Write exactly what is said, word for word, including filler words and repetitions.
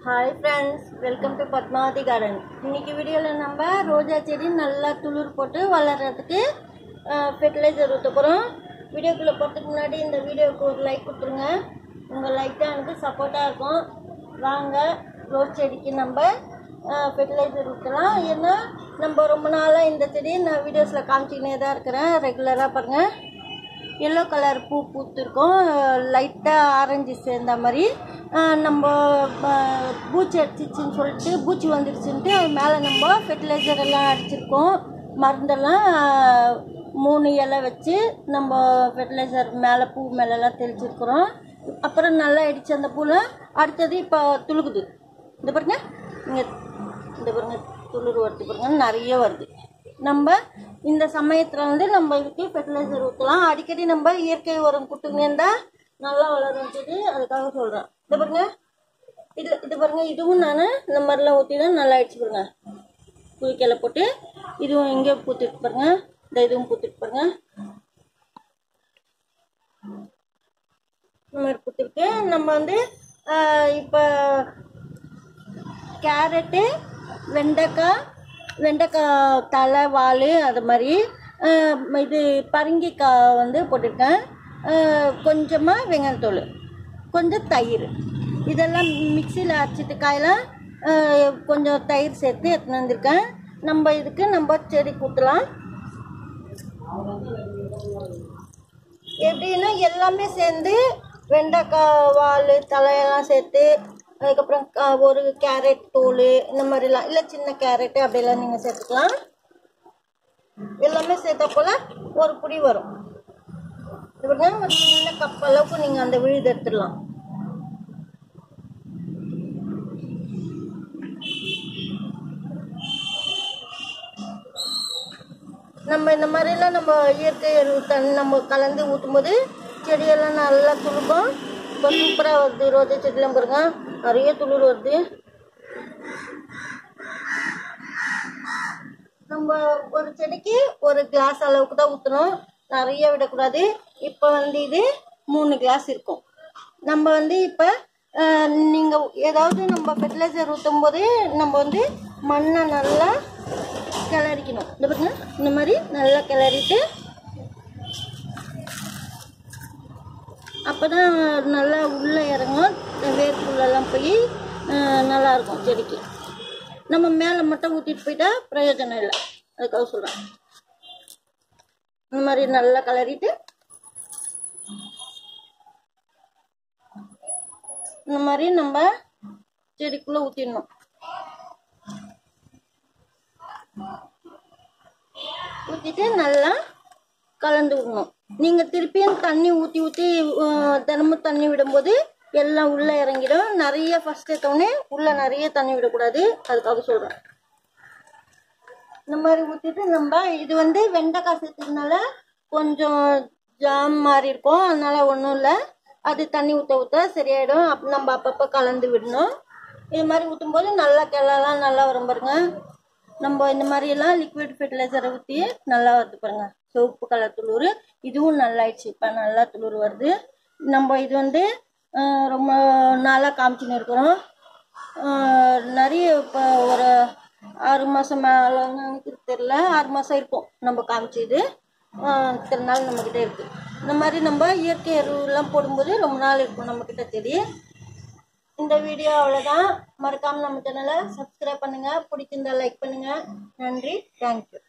hi friends welcome to Padmavathi garden इनकी video number रोजा चेड़ी नल्ला तुलूर पोट्टु वलर्றதுக்கு ஃபெர்டிலைசர் ஊத்த போறோம் வீடியோக்குள்ள போறதுக்கு முன்னாடி இந்த வீடியோக்கு ஒரு லைக் கொடுத்துருங்க உங்க லைக் தான் எனக்கு சப்போர்ட்டா இருக்கும் வாங்க ரோஸ் செடிக்கு நம்ம ஃபெர்டிலைசர் ஊத்தலாம் ஏன்னா நம்ம ரொம்ப நாளா இந்த செடி நான் வீடியோஸ்ல காமிச்சிட்டே தான் இருக்கறேன் ரெகுலரா பாருங்க येलो कलर பூ பூத்திருக்கும் லைட்டா ஆரஞ்சு சேர்ந்த மாதிரி நம்ம பூச்சி அடிச்சிச்சுன்னு சொல்லிட்டு பூச்சி வந்துருச்சுன்ட்டு அது மேலே நம்ம ஃபெர்டிலைசர் எல்லாம் அடிச்சிருக்கோம் மருந்தெல்லாம் மூணு இலை வச்சு நம்ம ஃபெர்டிலைசர் மேலே பூ மேலெல்லாம் தெளிச்சிருக்கிறோம் அப்புறம் நல்லா அடிச்சு அந்த பூவில் அடுத்தது இப்போ துளுக்குது இந்த பாருங்க இங்கே இந்த பாருங்க துளுர் வருது பாருங்க நிறைய வருது நம்ம இந்த சமயத்தில் வந்து நம்ம இதுக்கு ஃபெர்டிலைசர் ஊற்றலாம் அடிக்கடி நம்ம இயற்கை உரம் கொடுத்துங்கன்னா நல்லா வளரும் செடி அதுக்காக சொல்கிறேன் இது பாருங்க இது இது பாருங்க இதுவும் நான் இந்த மாதிரிலாம் ஊற்றி தான் நல்லா அடிச்சு பாருங்க புளிக்கலை போட்டு இதுவும் எங்கேயோ பூத்துட்டு பாருங்க இந்த இதுவும் பூத்துட்டு பாருங்க இந்த மாதிரி பூத்துருக்கு நம்ம வந்து இப்போ கேரட்டு வெண்டைக்காய் வெண்டைக்காய் தலை வால் அது மாதிரி இது பரங்கிக்காய் வந்து போட்டிருக்கேன் கொஞ்சமாக வெங்காயத்தூள் கொஞ்சம் தயிர் இதெல்லாம் மிக்சியில் அரைச்சிட்டு காயெல்லாம் கொஞ்சம் தயிர் சேர்த்து எடுத்துன்னு வந்திருக்கேன் நம்ம இதுக்கு நம்ம செடி ஊற்றலாம் எப்படின்னா எல்லாமே சேர்ந்து வெண்டைக்காய் வால் தலையெல்லாம் சேர்த்து அதுக்கப்புறம் ஒரு கேரட் தூள் இந்த மாதிரிலாம் இல்லை சின்ன கேரட்டு அப்படியெல்லாம் நீங்கள் சேர்த்துக்கலாம் எல்லாமே சேர்த்த போல் ஒரு புடி வரும் இப்படின்னா ஒரு சின்ன கப் அளவுக்கு நீங்கள் அந்த விழுது எடுத்துடலாம் நம்ம இந்த மாதிரிலாம் நம்ம இயற்கை தண்ணி நம்ம கலந்து ஊற்றும் போது செடியெல்லாம் நல்லா துளுக்கும் இப்போ சூப்பராக வருது ரோஜா செடியெல்லாம் பாருங்க நிறைய துளிர் வருது நம்ம ஒரு செடிக்கு ஒரு கிளாஸ் அளவுக்கு தான் ஊற்றணும் நிறைய விடக்கூடாது இப்போ வந்து இது மூணு கிளாஸ் இருக்கும் நம்ம வந்து இப்போ நீங்கள் ஏதாவது நம்ம ஃபெர்டிலைசர் ஊற்றும் போது நம்ம வந்து மண்ணை நல்லா கிளறிக்கணும் இந்த பாருங்க இந்த மாதிரி நல்லா கிளறிட்டு அப்போ தான் நல்லா உள்ளே இறங்கும் வேர்க்குள்ளெல்லாம் போய் நல்லாயிருக்கும் செடிக்கு நம்ம மேலே மட்டும் ஊற்றிட்டு போயிட்டா பிரயோஜனம் இல்லை அதுக்காக சொல்கிறேன் இந்த மாதிரி நல்லா கலரிட்டு இந்த மாதிரி நம்ம செடிக்குள்ளே ஊற்றிடணும் ஊற்றிட்டு நல்லா கலந்து விடணும் நீங்கள் திருப்பியும் தண்ணி ஊற்றி ஊற்றி தினமும் தண்ணி விடும்போது எல்லாம் உள்ளே இறங்கிடும் நிறைய ஃபர்ஸ்ட் எடுத்தோடனே உள்ளே நிறைய தண்ணி விடக்கூடாது அதுக்காக சொல்கிறேன் இந்த மாதிரி ஊற்றிட்டு நம்ம இது வந்து வெண்டைக்காய் சேர்த்ததுனால கொஞ்சம் ஜாம் மாதிரி இருக்கும் அதனால ஒன்றும் இல்லை அது தண்ணி ஊற்ற ஊற்ற சரியாயிடும் அப் நம்ம அப்பப்போ கலந்து விடணும் இது மாதிரி ஊற்றும் போது நல்லா கிளலாம் நல்லா வரும் பாருங்க நம்ம இந்த மாதிரியெல்லாம் லிக்விட் ஃபெர்டிலைசரை ஊற்றி நல்லா வருது பாருங்க சிவப்பு கலர் துளுர் இதுவும் நல்லாயிடுச்சு இப்போ நல்லா துளுர் வருது நம்ம இது வந்து ரொம்ப நாளாக காமிச்சுன்னு இருக்கிறோம் நிறைய இப்போ ஒரு ஆறு மாதம் மேலே எனக்கு தெரில ஆறு மாதம் இருக்கும் நம்ம காமிச்சது இத்தனை நாள் நம்மக்கிட்ட இருக்குது இந்த மாதிரி நம்ம இயற்கை எருவெல்லாம் போடும்போது ரொம்ப நாள் இருக்கும் நம்மக்கிட்ட செடி இந்த வீடியோ அவ்வளோதான் மறக்காமல் நம்ம சேனலை சப்ஸ்கிரைப் பண்ணுங்கள் பிடிச்சிருந்தா லைக் பண்ணுங்கள் நன்றி தேங்க்யூ